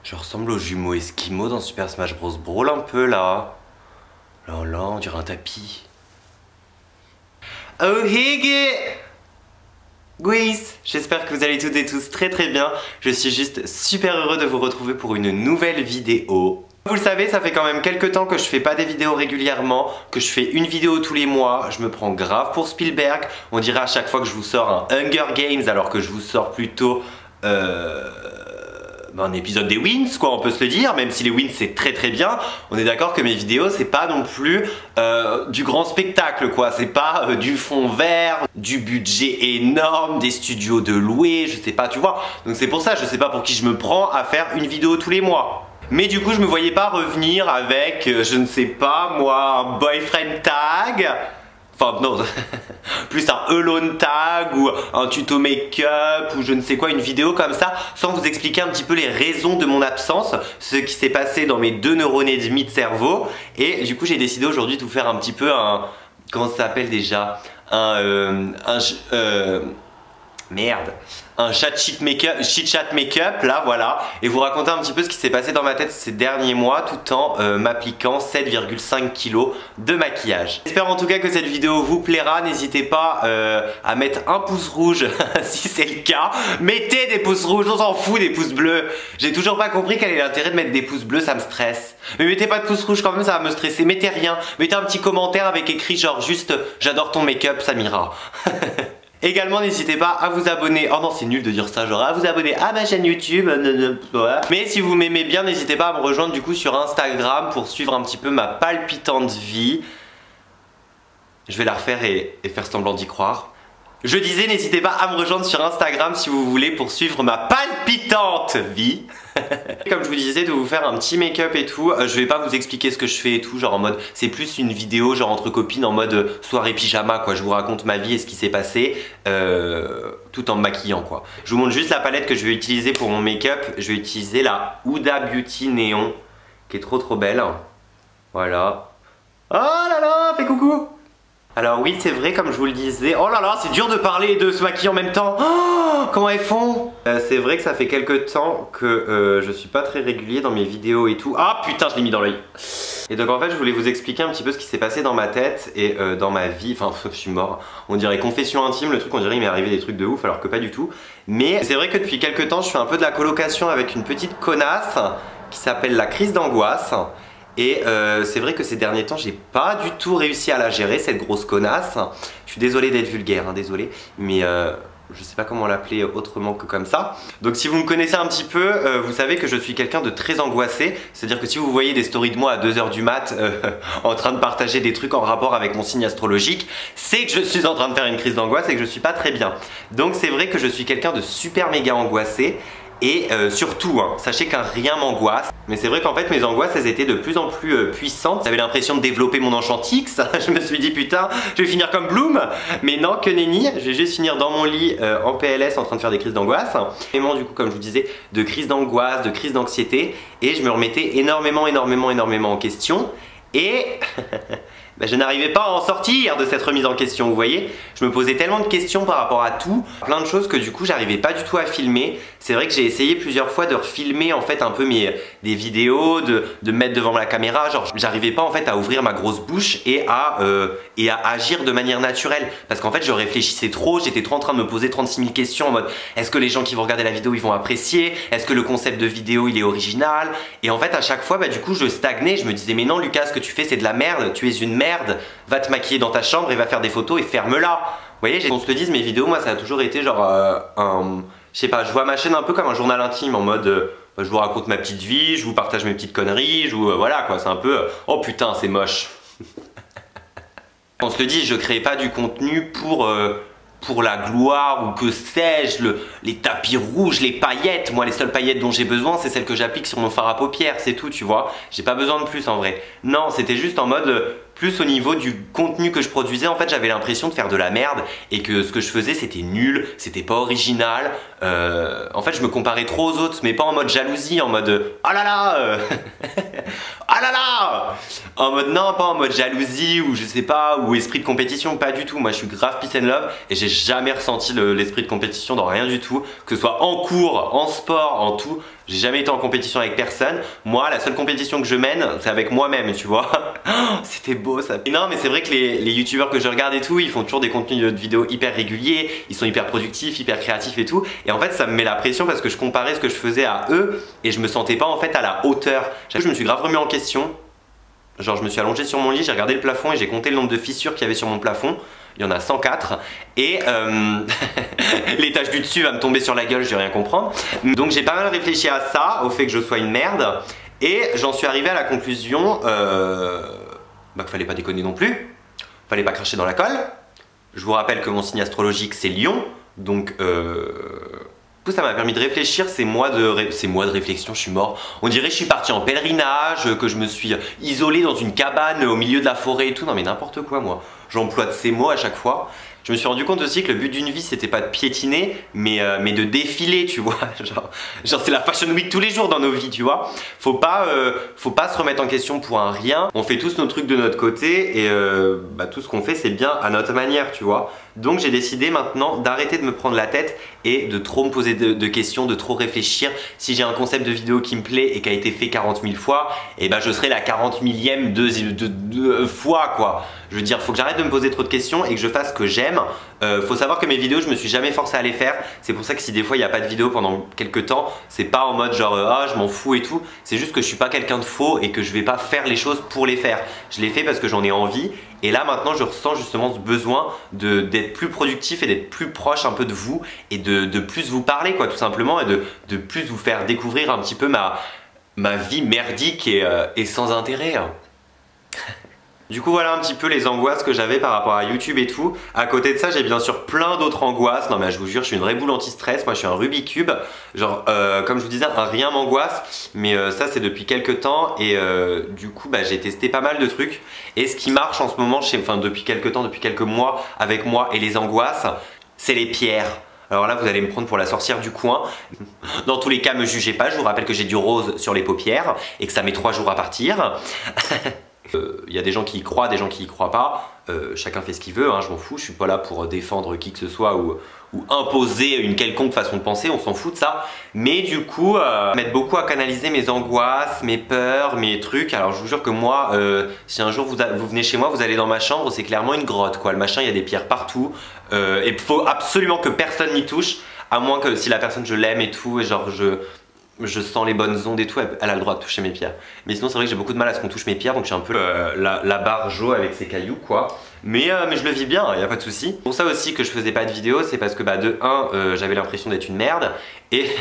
Je ressemble aux jumeaux Esquimaux dans Super Smash Bros. Brawl un peu là. Là, là, on dirait un tapis. Oh Higgy! Guis, j'espère que vous allez toutes et tous très très bien. Je suis juste super heureux de vous retrouver pour une nouvelle vidéo. Vous le savez, ça fait quand même quelques temps que je fais pas des vidéos régulièrement, que je fais une vidéo tous les mois. Je me prends grave pour Spielberg. On dirait à chaque fois que je vous sors un Hunger Games alors que je vous sors plutôt un épisode des Wins, quoi, on peut se le dire, même si les Wins c'est très très bien. On est d'accord que mes vidéos c'est pas non plus du grand spectacle, quoi. C'est pas du fond vert, du budget énorme, des studios de louer, je sais pas, tu vois. Donc c'est pour ça, je sais pas pour qui je me prends à faire une vidéo tous les mois. Mais du coup je me voyais pas revenir avec, je ne sais pas moi, un boyfriend tag. Enfin non, plus un alone tag ou un tuto make-up ou je ne sais quoi, une vidéo comme ça, sans vous expliquer un petit peu les raisons de mon absence, ce qui s'est passé dans mes 2 neurones et demi de cerveau. Et du coup j'ai décidé aujourd'hui de vous faire un petit peu un... Comment ça s'appelle déjà? Merde, un chit-chat make-up, là voilà, et vous raconter un petit peu ce qui s'est passé dans ma tête ces derniers mois tout en m'appliquant 7,5 kg de maquillage. J'espère en tout cas que cette vidéo vous plaira. N'hésitez pas à mettre un pouce rouge si c'est le cas. Mettez des pouces rouges, on s'en fout des pouces bleus. J'ai toujours pas compris quel est l'intérêt de mettre des pouces bleus, ça me stresse. Mais mettez pas de pouces rouges quand même, ça va me stresser. Mettez rien, mettez un petit commentaire avec écrit genre juste j'adore ton make-up Samira. Également n'hésitez pas à vous abonner, oh non c'est nul de dire ça, genre à vous abonner à ma chaîne YouTube, mais si vous m'aimez bien n'hésitez pas à me rejoindre du coup sur Instagram pour suivre un petit peu ma palpitante vie. Je vais la refaire et faire semblant d'y croire. Je disais n'hésitez pas à me rejoindre sur Instagram si vous voulez pour suivre ma palpitante vie. Comme je vous disais de vous faire un petit make-up et tout, je vais pas vous expliquer ce que je fais et tout, genre en mode c'est plus une vidéo genre entre copines en mode soirée pyjama quoi, je vous raconte ma vie et ce qui s'est passé tout en me maquillant quoi. Je vous montre juste la palette que je vais utiliser pour mon make-up, je vais utiliser la Huda Beauty Néon qui est trop belle. Voilà. Oh là là, fais coucou. Alors oui c'est vrai comme je vous le disais, oh là là c'est dur de parler et de se maquiller en même temps. Oh, comment elles font c'est vrai que ça fait quelques temps que je suis pas très régulier dans mes vidéos et tout. Ah putain je l'ai mis dans l'œil. Et donc en fait je voulais vous expliquer un petit peu ce qui s'est passé dans ma tête et dans ma vie. Enfin je suis mort, on dirait confession intime, le truc on dirait il m'est arrivé des trucs de ouf alors que pas du tout. Mais c'est vrai que depuis quelques temps je fais un peu de la colocation avec une petite connasse qui s'appelle la crise d'angoisse. Et c'est vrai que ces derniers temps j'ai pas du tout réussi à la gérer cette grosse connasse. Je suis désolé d'être vulgaire, hein, désolé, mais je sais pas comment l'appeler autrement que comme ça. Donc si vous me connaissez un petit peu, vous savez que je suis quelqu'un de très angoissé. C'est-à-dire que si vous voyez des stories de moi à 2 h du mat en train de partager des trucs en rapport avec mon signe astrologique, c'est que je suis en train de faire une crise d'angoisse et que je suis pas très bien. Donc c'est vrai que je suis quelqu'un de super méga angoissé. Et surtout, hein, sachez qu'un rien m'angoisse. Mais c'est vrai qu'en fait mes angoisses elles étaient de plus en plus puissantes. J'avais l'impression de développer mon enchantix. Je me suis dit putain je vais finir comme Bloom. Mais non que nenni, je vais juste finir dans mon lit en PLS en train de faire des crises d'angoisse. Vraiment du coup comme je vous disais de crises d'angoisse, de crises d'anxiété. Et je me remettais énormément en question. Et ben, je n'arrivais pas à en sortir de cette remise en question, vous voyez. Je me posais tellement de questions par rapport à tout, plein de choses que du coup j'arrivais pas du tout à filmer. C'est vrai que j'ai essayé plusieurs fois de refilmer en fait un peu des vidéos, de me mettre devant la caméra, genre j'arrivais pas en fait à ouvrir ma grosse bouche et à agir de manière naturelle. Parce qu'en fait je réfléchissais trop, j'étais trop en train de me poser 36 000 questions en mode est-ce que les gens qui vont regarder la vidéo ils vont apprécier? Est-ce que le concept de vidéo il est original? Et en fait à chaque fois bah, du coup je stagnais, je me disais mais non Lucas ce que tu fais c'est de la merde, tu es une merde, va te maquiller dans ta chambre et va faire des photos et ferme-la. Vous voyez, qu'on se le dise, mes vidéos, moi ça a toujours été genre je sais pas, je vois ma chaîne un peu comme un journal intime en mode je vous raconte ma petite vie, je vous partage mes petites conneries, je vous, voilà quoi, c'est un peu oh putain c'est moche. On se le dit, je crée pas du contenu pour la gloire ou que sais-je, les tapis rouges, les paillettes. Moi les seules paillettes dont j'ai besoin c'est celles que j'applique sur mon fard à paupières, c'est tout tu vois. J'ai pas besoin de plus en vrai. Non c'était juste en mode plus au niveau du contenu que je produisais en fait j'avais l'impression de faire de la merde et que ce que je faisais c'était nul, c'était pas original. En fait je me comparais trop aux autres mais pas en mode jalousie, en mode oh là là oh ah là là, en mode non, pas en mode jalousie ou je sais pas, ou esprit de compétition, pas du tout. Moi je suis grave peace and love et j'ai jamais ressenti l'esprit de compétition dans rien du tout, que ce soit en cours, en sport, en tout. J'ai jamais été en compétition avec personne. Moi, la seule compétition que je mène, c'est avec moi-même, tu vois. C'était beau ça. Et non, mais c'est vrai que les youtubeurs que je regarde et tout, ils font toujours des contenus de vidéos hyper réguliers, ils sont hyper productifs, hyper créatifs et tout. Et en fait, ça me met la pression parce que je comparais ce que je faisais à eux et je me sentais pas en fait à la hauteur. Je me suis grave remis en question. Genre, je me suis allongé sur mon lit, j'ai regardé le plafond et j'ai compté le nombre de fissures qu'il y avait sur mon plafond. Il y en a 104 et l'étage du dessus va me tomber sur la gueule, je vais rien comprendre. Donc j'ai pas mal réfléchi à ça, au fait que je sois une merde et j'en suis arrivé à la conclusion qu'il fallait pas déconner non plus, fallait pas cracher dans la colle. Je vous rappelle que mon signe astrologique c'est Lion, donc tout ça m'a permis de réfléchir, ces mois de réflexion, je suis mort. On dirait que je suis parti en pèlerinage, que je me suis isolé dans une cabane au milieu de la forêt et tout, non mais n'importe quoi moi. J'emploie de ces mots à chaque fois. Je me suis rendu compte aussi que le but d'une vie c'était pas de piétiner mais de défiler, tu vois. Genre c'est la fashion week tous les jours dans nos vies, tu vois. Faut pas se remettre en question pour un rien. On fait tous nos trucs de notre côté et tout ce qu'on fait c'est bien à notre manière, tu vois. Donc j'ai décidé maintenant d'arrêter de me prendre la tête et de trop me poser de questions, de trop réfléchir. Si j'ai un concept de vidéo qui me plaît et qui a été fait 40 000 fois, et je serai la 40 millième fois quoi. Je veux dire, faut que j'arrête de me poser trop de questions et que je fasse ce que j'aime. Faut savoir que mes vidéos, je me suis jamais forcé à les faire. C'est pour ça que si des fois il n'y a pas de vidéo pendant quelques temps, c'est pas en mode genre ah je m'en fous et tout. C'est juste que je suis pas quelqu'un de faux et que je vais pas faire les choses pour les faire. Je les fais parce que j'en ai envie. Et là maintenant je ressens justement ce besoin d'être plus productif et d'être plus proche un peu de vous et de plus vous parler quoi tout simplement et de plus vous faire découvrir un petit peu ma vie merdique et sans intérêt. Du coup voilà un petit peu les angoisses que j'avais par rapport à YouTube et tout. À côté de ça j'ai bien sûr plein d'autres angoisses. Non mais je vous jure je suis une vraie boule anti-stress. Moi je suis un Rubik's Cube. Genre comme je vous disais un rien m'angoisse. Mais ça c'est depuis quelques temps. Et du coup j'ai testé pas mal de trucs. Et ce qui marche en ce moment, depuis quelques temps, depuis quelques mois avec moi et les angoisses, c'est les pierres. Alors là vous allez me prendre pour la sorcière du coin. Dans tous les cas me jugez pas. Je vous rappelle que j'ai du rose sur les paupières. Et que ça met 3 jours à partir. Il y a des gens qui y croient, des gens qui y croient pas. Chacun fait ce qu'il veut, hein, je m'en fous. Je suis pas là pour défendre qui que ce soit ou imposer une quelconque façon de penser, on s'en fout de ça. Mais du coup, m'aide beaucoup à canaliser mes angoisses, mes peurs, mes trucs. Alors je vous jure que moi, si un jour vous venez chez moi, vous allez dans ma chambre, c'est clairement une grotte quoi. Le machin, il y a des pierres partout. Et il faut absolument que personne n'y touche. À moins que si la personne je l'aime et tout, et genre je sens les bonnes ondes et tout, elle a le droit de toucher mes pierres. Mais sinon c'est vrai que j'ai beaucoup de mal à ce qu'on touche mes pierres, donc je suis un peu la barre Jo avec ses cailloux quoi. Mais je le vis bien, y a pas de souci. Pour ça aussi que je faisais pas de vidéo, c'est parce que de 1, j'avais l'impression d'être une merde. Et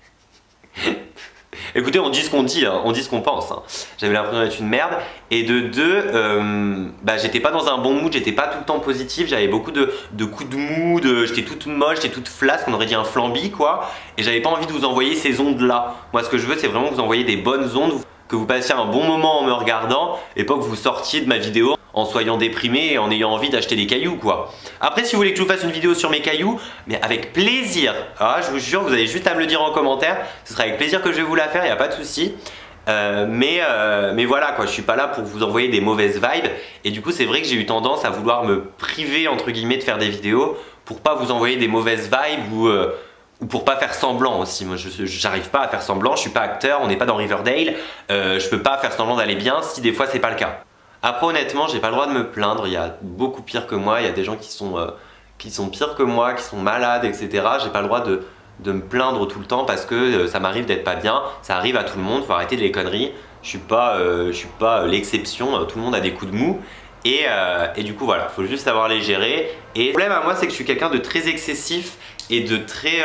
écoutez, on dit ce qu'on dit, hein, on dit ce qu'on pense. Hein. J'avais l'impression d'être une merde. Et de 2, j'étais pas dans un bon mood, j'étais pas tout le temps positif. J'avais beaucoup de coups de mood, j'étais toute moche, j'étais toute flasque, on aurait dit un flambi quoi. Et j'avais pas envie de vous envoyer ces ondes là. Moi ce que je veux c'est vraiment vous envoyer des bonnes ondes, que vous passiez un bon moment en me regardant et pas que vous sortiez de ma vidéo en soyant déprimé et en ayant envie d'acheter des cailloux quoi. Après si vous voulez que je vous fasse une vidéo sur mes cailloux, mais avec plaisir. Ah, je vous jure, vous avez juste à me le dire en commentaire, ce sera avec plaisir que je vais vous la faire, y a pas de souci. Mais voilà quoi, je suis pas là pour vous envoyer des mauvaises vibes. Et du coup c'est vrai que j'ai eu tendance à vouloir me priver entre guillemets de faire des vidéos pour pas vous envoyer des mauvaises vibes ou pour pas faire semblant aussi. Moi j'arrive pas à faire semblant, je suis pas acteur, on n'est pas dans Riverdale, je peux pas faire semblant d'aller bien si des fois c'est pas le cas. Après honnêtement j'ai pas le droit de me plaindre, il y a beaucoup pire que moi, il y a des gens qui sont pires que moi, qui sont malades etc. J'ai pas le droit de me plaindre tout le temps parce que ça m'arrive d'être pas bien, ça arrive à tout le monde, faut arrêter les conneries. Je suis pas l'exception, tout le monde a des coups de mou. Et du coup voilà, faut juste savoir les gérer. Et le problème à moi c'est que je suis quelqu'un de très excessif et de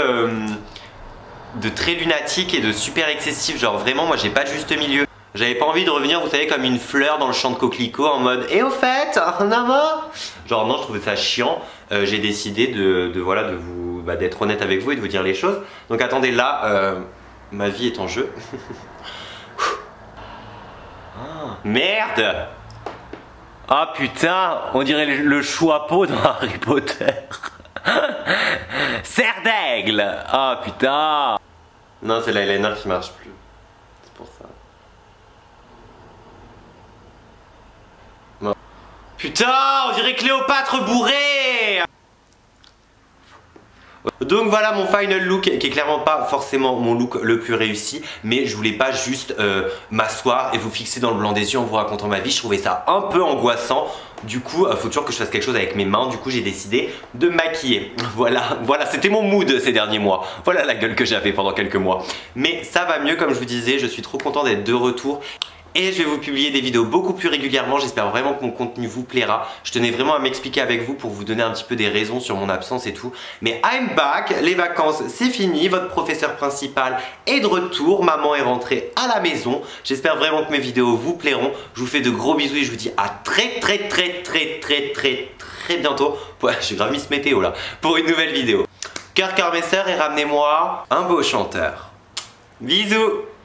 très lunatique et de super excessif. Genre vraiment moi j'ai pas de juste milieu. J'avais pas envie de revenir, vous savez, comme une fleur dans le champ de coquelicots en mode et au fait, genre non, je trouvais ça chiant. J'ai décidé d'être honnête avec vous et de vous dire les choses. Donc attendez, là, ma vie est en jeu. Merde! Ah putain, on dirait le choix-peau dans Harry Potter. Serre d'aigle! Ah putain! Non, c'est l'eyeliner qui marche plus. C'est pour ça. Putain, on dirait Cléopâtre bourrée. Donc voilà mon final look qui est clairement pas forcément mon look le plus réussi, mais je voulais pas juste m'asseoir et vous fixer dans le blanc des yeux en vous racontant ma vie. Je trouvais ça un peu angoissant. Du coup, faut toujours que je fasse quelque chose avec mes mains. Du coup, j'ai décidé de me maquiller. Voilà, c'était mon mood ces derniers mois. Voilà la gueule que j'avais pendant quelques mois. Mais ça va mieux, comme je vous disais, je suis trop content d'être de retour. Et je vais vous publier des vidéos beaucoup plus régulièrement. J'espère vraiment que mon contenu vous plaira. Je tenais vraiment à m'expliquer avec vous pour vous donner un petit peu des raisons sur mon absence et tout. Mais I'm back, les vacances c'est fini, votre professeur principal est de retour, maman est rentrée à la maison. J'espère vraiment que mes vidéos vous plairont. Je vous fais de gros bisous et je vous dis à très bientôt. Ouais, j'ai grave mis ce météo là. Pour une nouvelle vidéo. Cœur mes sœurs et ramenez-moi un beau chanteur. Bisous.